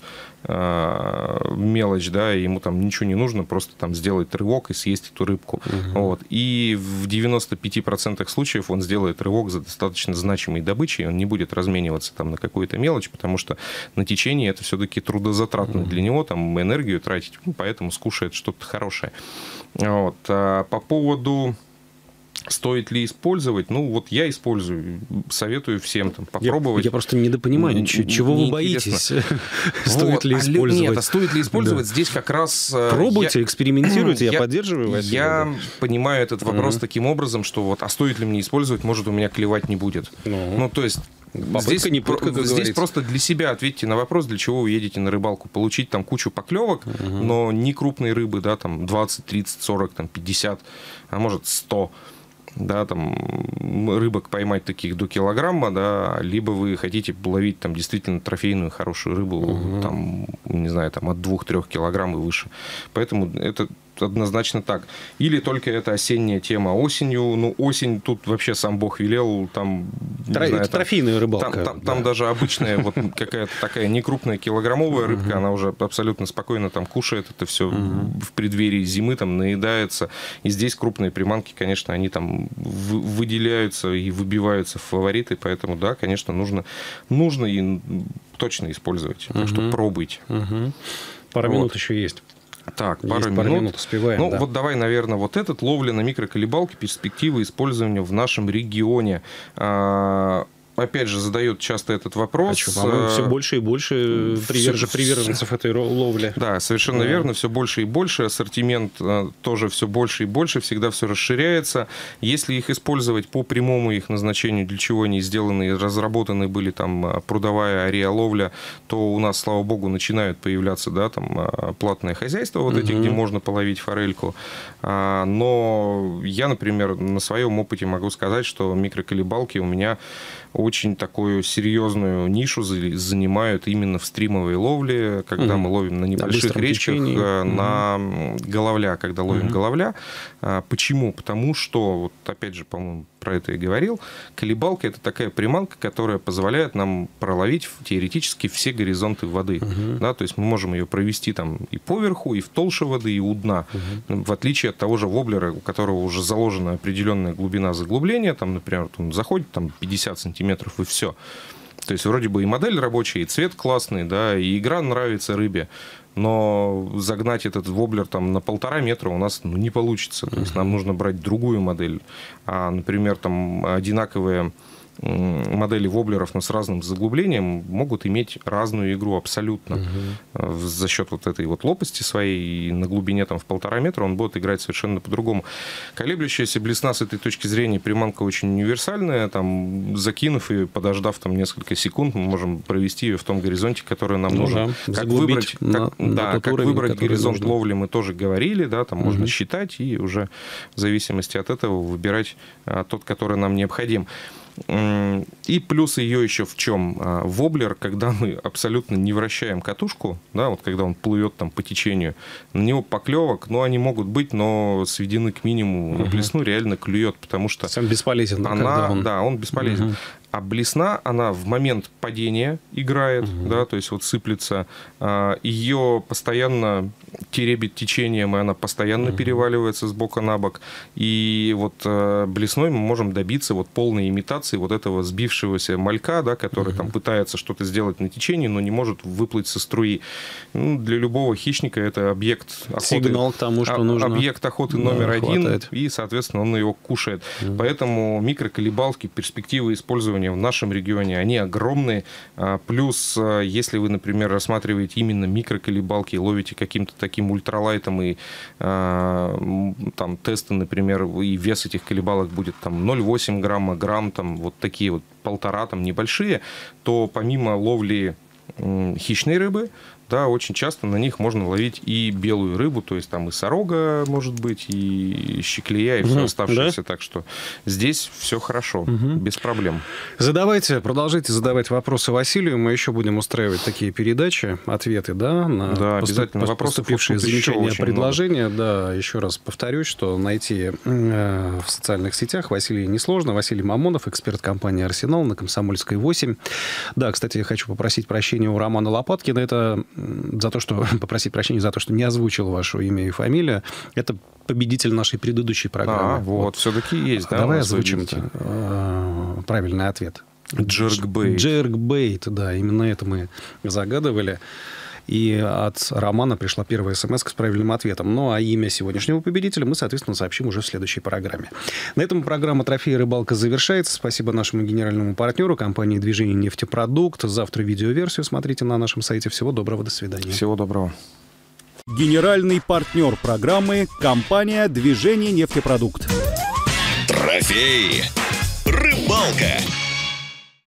мелочь, да, и ему там ничего не нужно, просто там сделать рывок и съесть эту рыбку. Вот. И в 95% случаев он сделает рывок за достаточно значимой добычей, он не будет размениваться там на какую-то мелочь, потому что на течение это все-таки трудозатратно для него, там энергию тратить, поэтому скушает что-то хорошее. Вот. А по поводу... Стоит ли использовать? Ну, вот я использую, советую всем там попробовать. Я просто недопонимаю, чего вы боитесь? Стоит ли использовать? Нет, а стоит ли использовать? Здесь как раз... Пробуйте, экспериментируйте, я поддерживаю вас. Я понимаю этот вопрос таким образом, что вот, а стоит ли мне использовать, может, у меня клевать не будет. Ну, то есть... Здесь просто для себя ответьте на вопрос, для чего вы едете на рыбалку. Получить там кучу поклевок, но не крупной рыбы, да, там 20, 30, 40, там 50, а может 100. Да, там рыбок поймать таких до килограмма, да, либо вы хотите ловить там действительно трофейную хорошую рыбу, там, не знаю, там от 2-3 килограмм и выше. Поэтому это однозначно так. Или только это осенняя тема. Осенью, ну, осень тут вообще сам Бог велел, там... Трофейная рыбалка. Там даже обычная вот какая-то такая некрупная килограммовая рыбка, она уже абсолютно спокойно там кушает это все в преддверии зимы, там наедается. И здесь крупные приманки, конечно, они там выделяются и выбиваются в фавориты, поэтому, да, конечно, нужно и точно использовать. Так что пробуйте. Пара минут еще есть. Так, пару минут успеваем. Ну, вот давай, наверное, вот этот ловля на микроколебалке, перспективы использования в нашем регионе. Опять же, задают часто этот вопрос. По-моему, все больше и больше приверженцев этой ловли. Да, совершенно верно. Все больше и больше. Ассортимент тоже все больше и больше. Всегда все расширяется. Если их использовать по прямому их назначению, для чего они сделаны, разработаны были там прудовая ареоловля, то у нас, слава богу, начинают появляться, да, там платные хозяйства вот эти, где можно половить форельку. Но я, например, на своем опыте могу сказать, что микроколебалки у меня очень такую серьезную нишу занимают именно в стримовой ловле, когда мы ловим на небольших речках, на головля, когда ловим головля. Почему? Потому что, вот опять же, по-моему, про это и говорил, колебалка – это такая приманка, которая позволяет нам проловить теоретически все горизонты воды. Да, то есть мы можем ее провести там и поверху, и в толще воды, и у дна. В отличие от того же воблера, у которого уже заложена определенная глубина заглубления, там, например, он заходит там 50 сантиметров и все. То есть вроде бы и модель рабочая, и цвет классный, да, и игра нравится рыбе, но загнать этот воблер там на 1,5 метра у нас не получится. То есть нам нужно брать другую модель. Например, там одинаковые модели воблеров, но с разным заглублением, могут иметь разную игру абсолютно. За счет вот этой вот лопасти своей, и на глубине там в 1,5 метра он будет играть совершенно по-другому. Колеблющаяся блесна с этой точки зрения, приманка очень универсальная. Там, закинув и подождав там несколько секунд, мы можем провести ее в том горизонте, который нам нужен. Как выбрать, как выбрать горизонт ловли, мы тоже говорили, да, там можно считать и уже в зависимости от этого выбирать тот, который нам необходим. И плюс ее еще в чем? Воблер, когда мы абсолютно не вращаем катушку, да, вот когда он плывет там по течению, на него поклевок, ну, они могут быть, но сведены к минимуму. На блесну реально клюет, потому что... Он бесполезен. Он бесполезен. А блесна, она в момент падения играет, да, то есть вот сыплется, ее постоянно теребит течением, и она постоянно переваливается с бока на бок. И вот блесной мы можем добиться вот полной имитации вот этого сбившегося малька, да, который там пытается что-то сделать на течении, но не может выплыть со струи. Ну, для любого хищника это объект охоты. Сигнал к тому, что нужно. Объект охоты номер один, и, соответственно, он его кушает. Поэтому микроколебалки, перспективы использования в нашем регионе, они огромные. Плюс, если вы, например, рассматриваете именно микроколебалки, ловите каким-то таким ультралайтом, и там тесты, например, и вес этих колебалок будет там 0,8 грамма, грамм, там вот такие вот 1,5 там небольшие, то помимо ловли хищной рыбы, да, очень часто на них можно ловить и белую рыбу, то есть там и сорога, может быть, и щеклея, и все оставшееся. Да? Так что здесь все хорошо, без проблем. Продолжайте задавать вопросы Василию. Мы еще будем устраивать такие передачи, ответы, да, на обязательно поступившие замечания, предложения. Да, еще раз повторюсь, что найти в социальных сетях Василия несложно. Василий Мамонов, эксперт компании «Арсенал» на Комсомольской 8. Да, кстати, я хочу попросить прощения у Романа Лопаткина. Это попросить прощения за то, что не озвучил ваше имя и фамилия. Это победитель нашей предыдущей программы. Вот, все-таки есть, да? Давай озвучим правильный ответ. Джеркбейт. Джеркбейт, да, именно это мы загадывали. И от Романа пришла первая смс с правильным ответом. Ну, а имя сегодняшнего победителя мы, соответственно, сообщим уже в следующей программе. На этом программа «Трофей рыбалка» завершается. Спасибо нашему генеральному партнеру, компании «Движение нефтепродукт». Завтра видеоверсию смотрите на нашем сайте. Всего доброго, до свидания. Всего доброго. Генеральный партнер программы – компания «Движение нефтепродукт». Трофей рыбалка.